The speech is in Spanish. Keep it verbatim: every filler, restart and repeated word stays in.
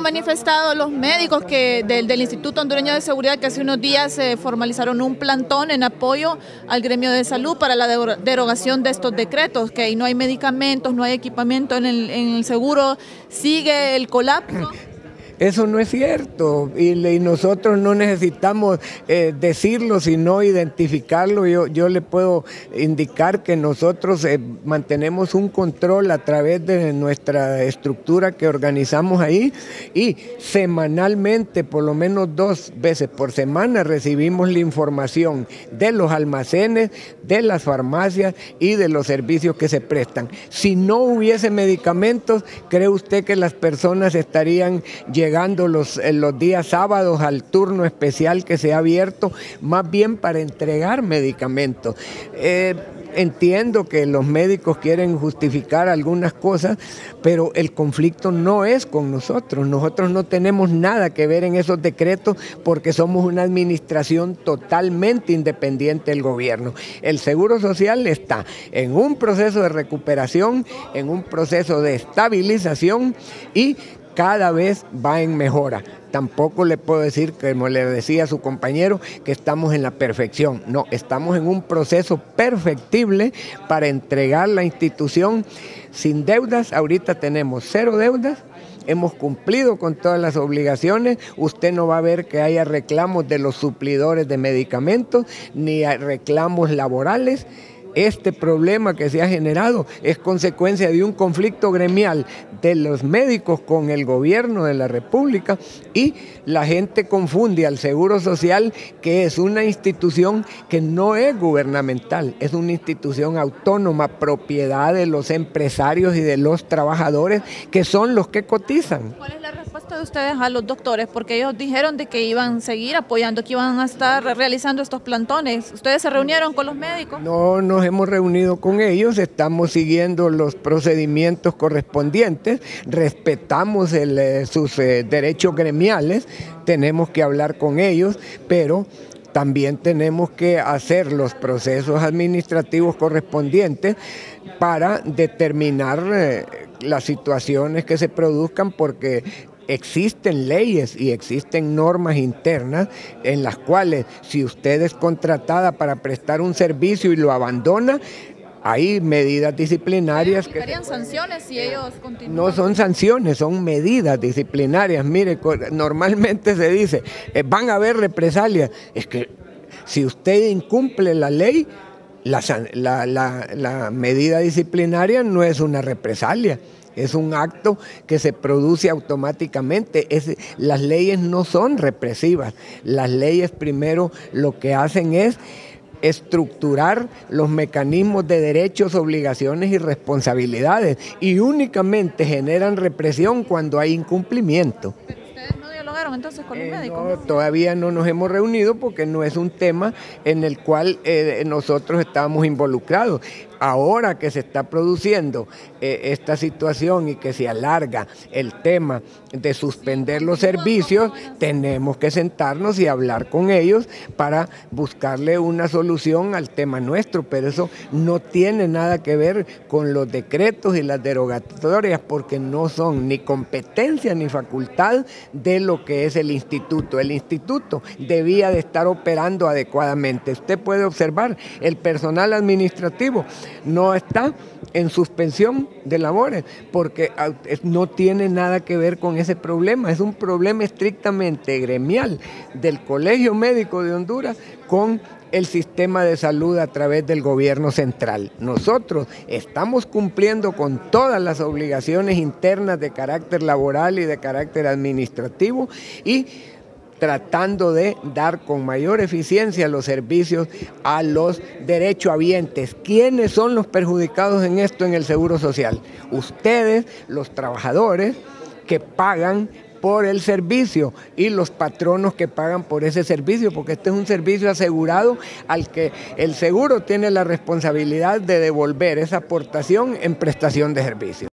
manifestado los médicos que del, del Instituto Hondureño de Seguridad que hace unos días se eh, formalizaron un plantón en apoyo al gremio de salud para la derogación de estos decretos, que no hay medicamentos, no hay equipamiento en el, en el seguro, sigue el colapso. Eso no es cierto y, y nosotros no necesitamos eh, decirlo, sino identificarlo. Yo, yo le puedo indicar que nosotros eh, mantenemos un control a través de nuestra estructura que organizamos ahí y semanalmente, por lo menos dos veces por semana, recibimos la información de los almacenes, de las farmacias y de los servicios que se prestan. Si no hubiese medicamentos, ¿cree usted que las personas estarían llegando llegando los, los días sábados al turno especial que se ha abierto, más bien para entregar medicamentos? Eh, entiendo que los médicos quieren justificar algunas cosas, pero el conflicto no es con nosotros. Nosotros no tenemos nada que ver en esos decretos porque somos una administración totalmente independiente del gobierno. El Seguro Social está en un proceso de recuperación, en un proceso de estabilización y cada vez va en mejora. Tampoco le puedo decir, como le decía a su compañero, que estamos en la perfección. No, estamos en un proceso perfectible para entregar la institución sin deudas. Ahorita tenemos cero deudas. Hemos cumplido con todas las obligaciones. Usted no va a ver que haya reclamos de los suplidores de medicamentos, ni reclamos laborales. Este problema que se ha generado es consecuencia de un conflicto gremial de los médicos con el gobierno de la República y la gente confunde al Seguro Social, que es una institución que no es gubernamental, es una institución autónoma, propiedad de los empresarios y de los trabajadores que son los que cotizan. ¿Cuál es la respuesta de ustedes a los doctores? Porque ellos dijeron de que iban a seguir apoyando, que iban a estar realizando estos plantones. ¿Ustedes se reunieron con los médicos? No, nos hemos reunido con ellos, estamos siguiendo los procedimientos correspondientes, respetamos el, eh, sus eh, derechos gremiales, tenemos que hablar con ellos, pero también tenemos que hacer los procesos administrativos correspondientes para determinar eh, las situaciones que se produzcan, porque existen leyes y existen normas internas en las cuales si usted es contratada para prestar un servicio y lo abandona, hay medidas disciplinarias. Que ¿Serían sanciones si ellos continúan? No son sanciones, son medidas disciplinarias. Mire, normalmente se dice, eh, van a haber represalias. Es que si usted incumple la ley, la, la, la, la medida disciplinaria no es una represalia. Es un acto que se produce automáticamente. Es, las leyes no son represivas. Las leyes primero lo que hacen es estructurar los mecanismos de derechos, obligaciones y responsabilidades y únicamente generan represión cuando hay incumplimiento. ¿Pero ustedes no dialogaron entonces con los eh, médicos? No, todavía no nos hemos reunido porque no es un tema en el cual eh, nosotros estamos involucrados. Ahora que se está produciendo eh, esta situación y que se alarga el tema de suspender los servicios, tenemos que sentarnos y hablar con ellos para buscarle una solución al tema nuestro, pero eso no tiene nada que ver con los decretos y las derogatorias, porque no son ni competencia ni facultad de lo que es el instituto. El instituto debía de estar operando adecuadamente. Usted puede observar, el personal administrativo no está en suspensión de labores porque no tiene nada que ver con ese problema. Es un problema estrictamente gremial del Colegio Médico de Honduras con el sistema de salud a través del gobierno central. Nosotros estamos cumpliendo con todas las obligaciones internas de carácter laboral y de carácter administrativo y tratando de dar con mayor eficiencia los servicios a los derechohabientes. ¿Quiénes son los perjudicados en esto en el Seguro Social? Ustedes, los trabajadores que pagan por el servicio y los patronos que pagan por ese servicio, porque este es un servicio asegurado al que el seguro tiene la responsabilidad de devolver esa aportación en prestación de servicio.